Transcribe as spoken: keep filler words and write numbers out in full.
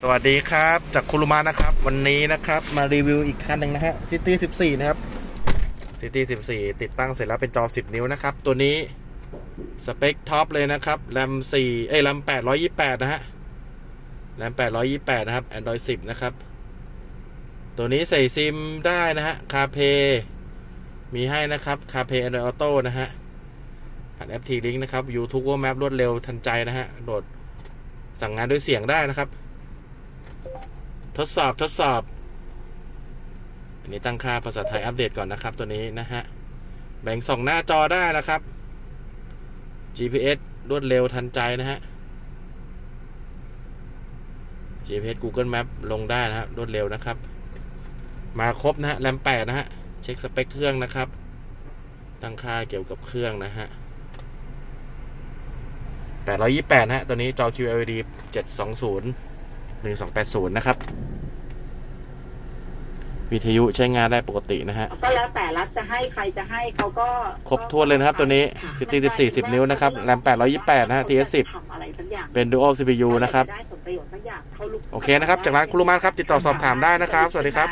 สวัสดีครับจากคุรุมะนะครับวันนี้นะครับมารีวิวอีกคันหนึ่งนะฮะ City สิบสี่นะครับ City สิบสี่ติดตั้งเสร็จแล้วเป็นจอสิบนิ้วนะครับตัวนี้สเปคท็อปเลยนะครับแรมสี่เอ้ยแรมแปดร้อยยี่สิบแปดนะฮะแรมแปดร้อยยี่สิบแปดนะครับ Android สิบนะครับตัวนี้ใส่ซิมได้นะฮะ CarPlay มีให้นะครับ CarPlay Android Auto นะฮะผ่านแอป T-Link นะครับ YouTube Google Map รวดเร็วทันใจนะฮะโหลดสั่งงานด้วยเสียงได้นะครับทดสอบทดสอบอันนี้ตั้งค่าภาษาไทยอัปเดตก่อนนะครับตัวนี้นะฮะแบ่งส่องหน้าจอได้นะครับ จี พี เอส รวดเร็วทันใจนะฮะ จี พี เอส Google Map ลงได้นะฮะรวดเร็วนะครับมาครบนะฮะแรมแปดนะฮะเช็คสเปคเครื่องนะครับตั้งค่าเกี่ยวกับเครื่องนะฮะแปดร้อยยี่สิบแปดนะฮะตัวนี้จอ คิว แอล อี ดี เจ็ดสองศูนย์ หนึ่งสองแปดศูนย์นะครับวิทยุใช้งานได้ปกตินะฮะก็แล้วแต่รัฐจะให้ใครจะให้เขาก็ครบถ้วนเลยนะครับตัวนี้ City สิบสี่ สิบนิ้วนะครับแรมแปดร้อยยี่สิบแปดนะฮะ ที เอส สิบ เป็น Dual ซี พี ยู นะครับโอเคนะครับจากร้านคุรุมะครับติดต่อสอบถามได้นะครับสวัสดีครับ